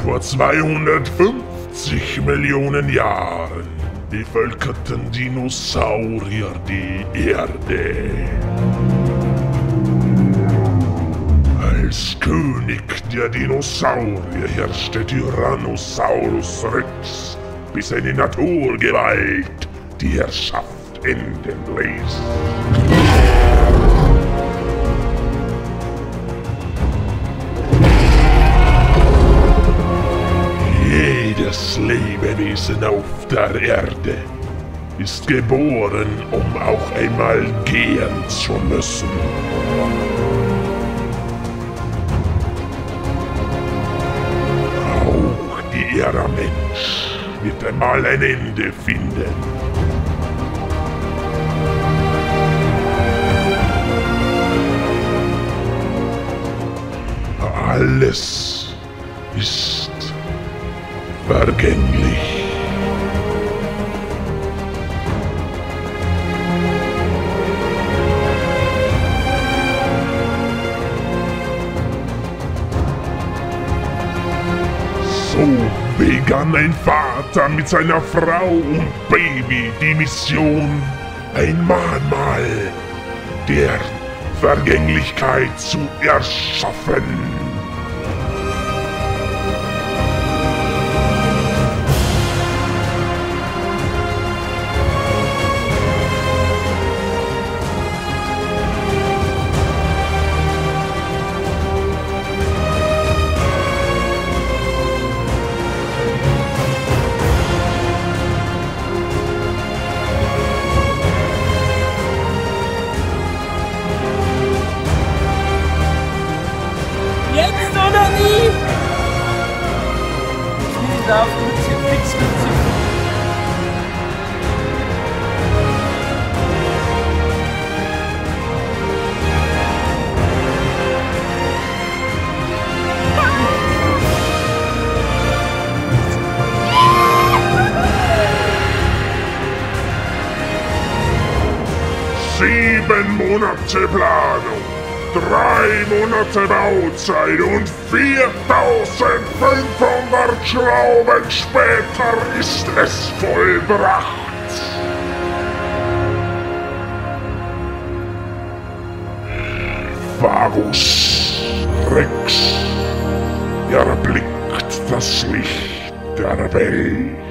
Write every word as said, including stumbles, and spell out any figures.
Vor zweihundertfünfzig Millionen Jahren bevölkerten Dinosaurier die Erde. Als König der Dinosaurier herrschte Tyrannosaurus Rex, bis seine Naturgewalt die Herrschaft enden ließ. Jedes Lebewesen auf der Erde ist geboren, um auch einmal gehen zu müssen. Auch die Ähra Mensch wird einmal ein Ende finden. Alles ist vergänglich. So begann ein Vater mit seiner Frau und Baby die Mission, ein Mahnmal der Vergänglichkeit zu erschaffen. Jetzt oder nie? Ich darf mit fix mit Sieben Monate Planung, drei Monate Bauzeit und viertausendfünfhundert Schrauben später ist es vollbracht. FAGUS REX erblickt das Licht der Welt.